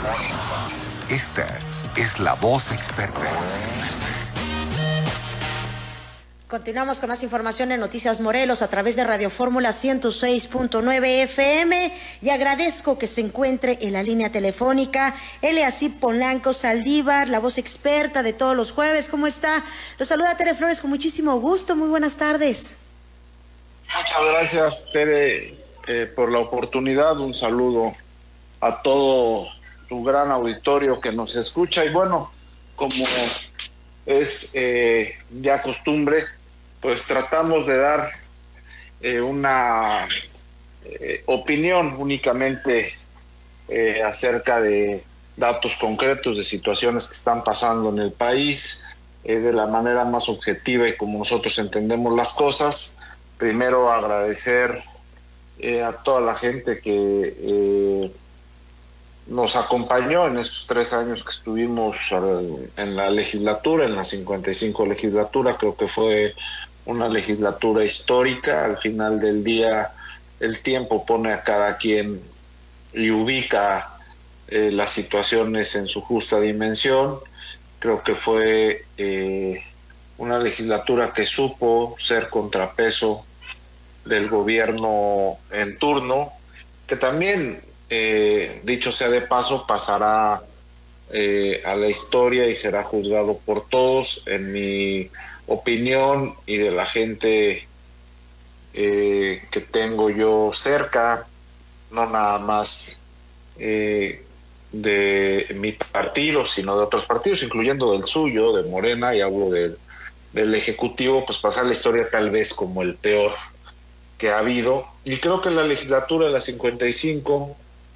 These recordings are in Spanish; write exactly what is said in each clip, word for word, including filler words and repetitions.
Esta es la voz experta. Continuamos con más información en Noticias Morelos a través de Radio Fórmula ciento seis punto nueve F M y agradezco que se encuentre en la línea telefónica Eliasib Polanco Saldívar, la voz experta de todos los jueves. ¿Cómo está? Los saluda Tere Flores con muchísimo gusto. Muy buenas tardes. Muchas gracias, Tere, eh, por la oportunidad. Un saludo a todo tu gran auditorio que nos escucha. Y bueno, como es eh, ya costumbre, pues tratamos de dar eh, una eh, opinión únicamente eh, acerca de datos concretos, de situaciones que están pasando en el país, eh, de la manera más objetiva y como nosotros entendemos las cosas. Primero agradecer eh, a toda la gente que eh, nos acompañó en estos tres años que estuvimos en la legislatura, en la cincuenta y cinco legislatura. Creo que fue una legislatura histórica. Al final del día, el tiempo pone a cada quien y ubica eh, las situaciones en su justa dimensión. Creo que fue eh, una legislatura que supo ser contrapeso del gobierno en turno, que también, eh, dicho sea de paso, pasará eh, a la historia y será juzgado por todos. En mi opinión y de la gente eh, que tengo yo cerca, no nada más eh, de mi partido, sino de otros partidos, incluyendo del suyo, de Morena, y hablo de, del Ejecutivo, pues pasar la historia tal vez como el peor que ha habido. Y creo que la legislatura de la cincuenta y cinco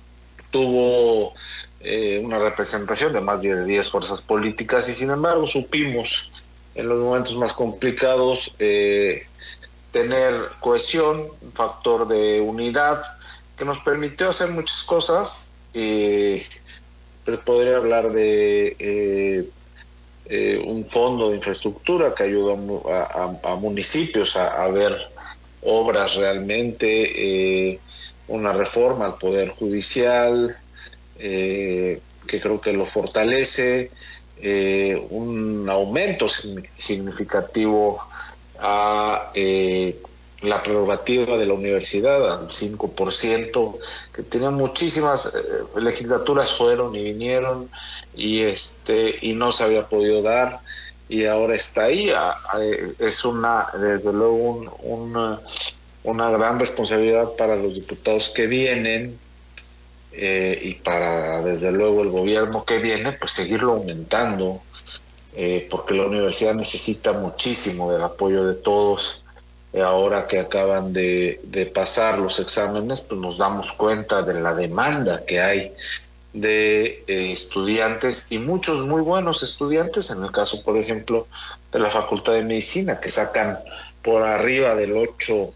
tuvo eh, una representación de más de diez fuerzas políticas y sin embargo supimos en los momentos más complicados eh, tener cohesión, un factor de unidad que nos permitió hacer muchas cosas. Eh, podría hablar de eh, eh, un fondo de infraestructura que ayuda a, a, a municipios a, a ver obras realmente, eh, una reforma al Poder Judicial, eh, que creo que lo fortalece, eh, un aumento significativo a eh, la prerrogativa de la universidad al cinco por ciento, que tenía muchísimas eh, legislaturas fueron y vinieron y este y no se había podido dar, y ahora está ahí. Es una, desde luego, un, una, una gran responsabilidad para los diputados que vienen eh, y para, desde luego, el gobierno que viene, pues seguirlo aumentando, eh, porque la universidad necesita muchísimo del apoyo de todos. Eh, ahora que acaban de, de pasar los exámenes, pues nos damos cuenta de la demanda que hay de eh, estudiantes, y muchos muy buenos estudiantes, en el caso, por ejemplo, de la Facultad de Medicina, que sacan por arriba del ocho,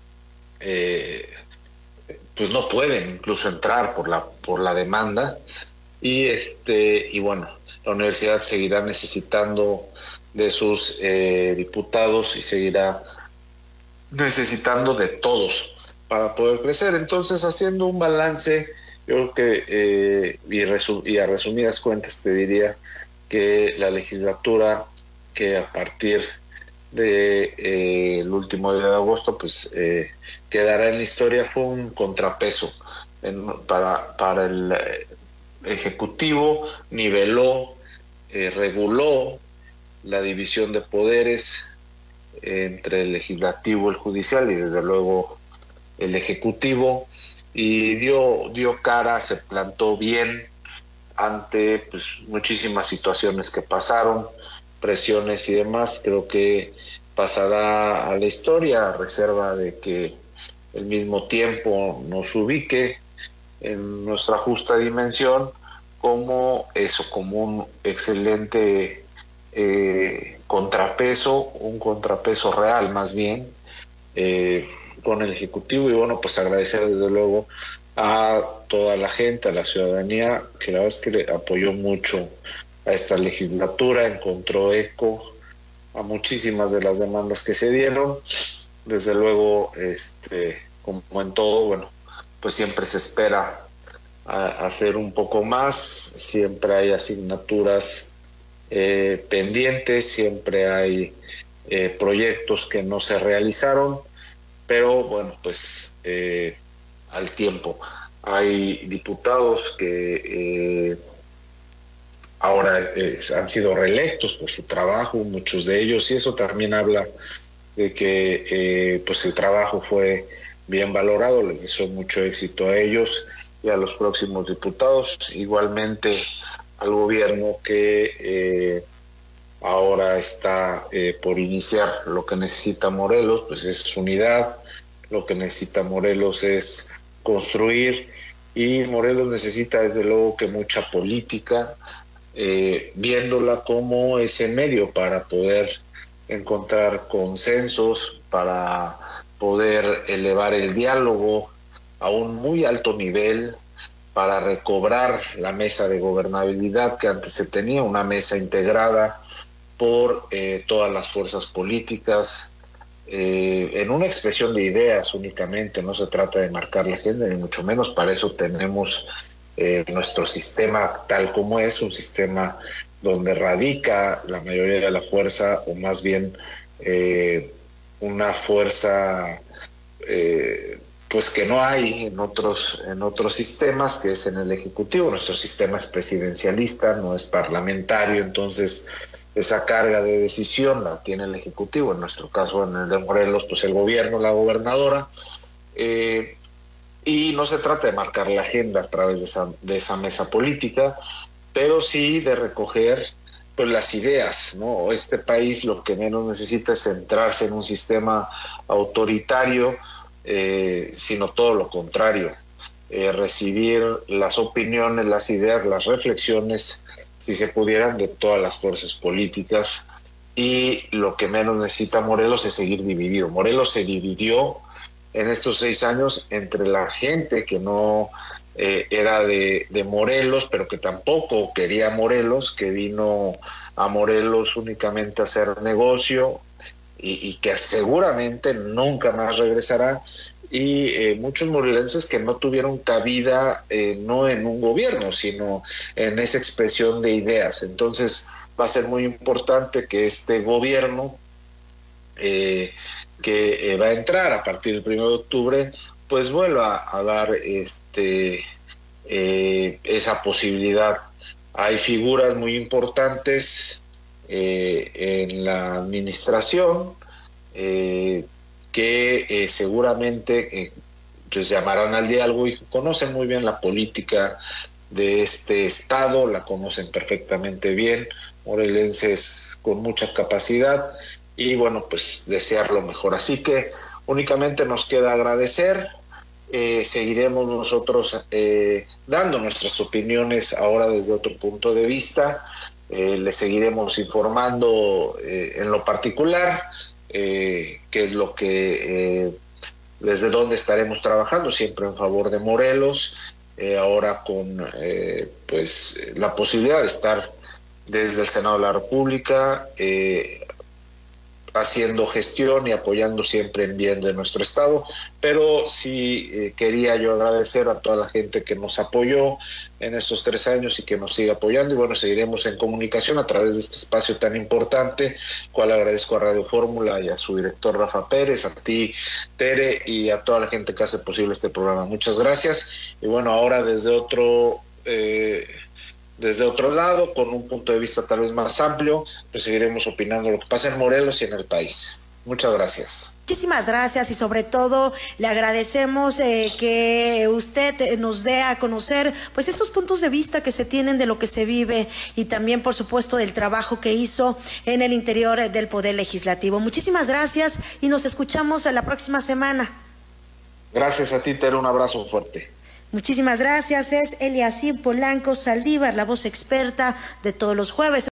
eh, pues no pueden incluso entrar por la por la demanda, y este y bueno, la universidad seguirá necesitando de sus eh, diputados y seguirá necesitando de todos para poder crecer. Entonces, haciendo un balance, yo creo que, eh, y, resu y a resumidas cuentas te diría que la legislatura que a partir del de, eh, último día de agosto pues eh, quedará en la historia fue un contrapeso en, para, para el eh, Ejecutivo. Niveló, eh, reguló la división de poderes eh, entre el Legislativo, el Judicial y desde luego el Ejecutivo, y dio, dio cara, se plantó bien ante pues, muchísimas situaciones que pasaron, presiones y demás. Creo que pasará a la historia, a reserva de que el mismo tiempo nos ubique en nuestra justa dimensión como eso, como un excelente eh, contrapeso, un contrapeso real más bien, eh, con el Ejecutivo. Y bueno, pues agradecer desde luego a toda la gente, a la ciudadanía, que la verdad es que le apoyó mucho a esta legislatura, encontró eco a muchísimas de las demandas que se dieron. Desde luego, este, como en todo, bueno, pues siempre se espera a hacer un poco más, siempre hay asignaturas eh, pendientes, siempre hay eh, proyectos que no se realizaron, pero bueno, pues eh, al tiempo. Hay diputados que eh, ahora eh, han sido reelectos por su trabajo, muchos de ellos, y eso también habla de que eh, pues el trabajo fue bien valorado. Les deseo mucho éxito a ellos y a los próximos diputados, igualmente al gobierno que eh, ahora está eh, por iniciar. Lo que necesita Morelos pues es unidad, lo que necesita Morelos es construir, y Morelos necesita desde luego que mucha política, eh, viéndola como ese medio para poder encontrar consensos, para poder elevar el diálogo a un muy alto nivel, para recobrar la mesa de gobernabilidad que antes se tenía, una mesa integrada por eh, todas las fuerzas políticas, eh, en una expresión de ideas únicamente. No se trata de marcar la agenda, ni mucho menos. Para eso tenemos eh, nuestro sistema tal como es, un sistema donde radica la mayoría de la fuerza, o más bien eh, una fuerza eh, pues que no hay en otros en otros sistemas, que es en el Ejecutivo. Nuestro sistema es presidencialista, no es parlamentario, entonces esa carga de decisión la tiene el Ejecutivo. En nuestro caso, en el de Morelos, pues el gobierno, la gobernadora, eh, y no se trata de marcar la agenda a través de esa, de esa mesa política, pero sí de recoger pues las ideas, ¿no? Este país lo que menos necesita es centrarse en un sistema autoritario, eh, sino todo lo contrario, eh, recibir las opiniones, las ideas, las reflexiones, si se pudieran, de todas las fuerzas políticas. Y lo que menos necesita Morelos es seguir dividido. Morelos se dividió en estos seis años entre la gente que no eh, era de, de Morelos, pero que tampoco quería Morelos, que vino a Morelos únicamente a hacer negocio y, y que seguramente nunca más regresará, y eh, muchos morelenses que no tuvieron cabida eh, no en un gobierno, sino en esa expresión de ideas. Entonces va a ser muy importante que este gobierno eh, que eh, va a entrar a partir del primero de octubre pues vuelva a dar este eh, esa posibilidad. Hay figuras muy importantes eh, en la administración eh, que eh, seguramente eh, pues llamarán al diálogo, y conocen muy bien la política de este estado, la conocen perfectamente bien, morelenses con mucha capacidad, y bueno, pues desear lo mejor. Así que únicamente nos queda agradecer. Eh, seguiremos nosotros eh, dando nuestras opiniones ahora desde otro punto de vista. Eh, les seguiremos informando eh, en lo particular eh, qué es lo que, eh, desde dónde estaremos trabajando, siempre en favor de Morelos, eh, ahora con eh, pues la posibilidad de estar desde el Senado de la República, eh, haciendo gestión y apoyando siempre en bien de nuestro estado. Pero sí eh, quería yo agradecer a toda la gente que nos apoyó en estos tres años y que nos sigue apoyando, y bueno, seguiremos en comunicación a través de este espacio tan importante, cual agradezco a Radio Fórmula y a su director Rafa Pérez, a ti, Tere, y a toda la gente que hace posible este programa. Muchas gracias. Y bueno, ahora desde otro eh, desde otro lado, con un punto de vista tal vez más amplio, pues seguiremos opinando lo que pasa en Morelos y en el país. Muchas gracias. Muchísimas gracias, y sobre todo le agradecemos eh, que usted nos dé a conocer pues estos puntos de vista que se tienen de lo que se vive, y también por supuesto del trabajo que hizo en el interior del Poder Legislativo. Muchísimas gracias y nos escuchamos la próxima semana. Gracias a ti, Tere, un abrazo fuerte. Muchísimas gracias. Es Eliasib Polanco Saldívar, la voz experta de todos los jueves.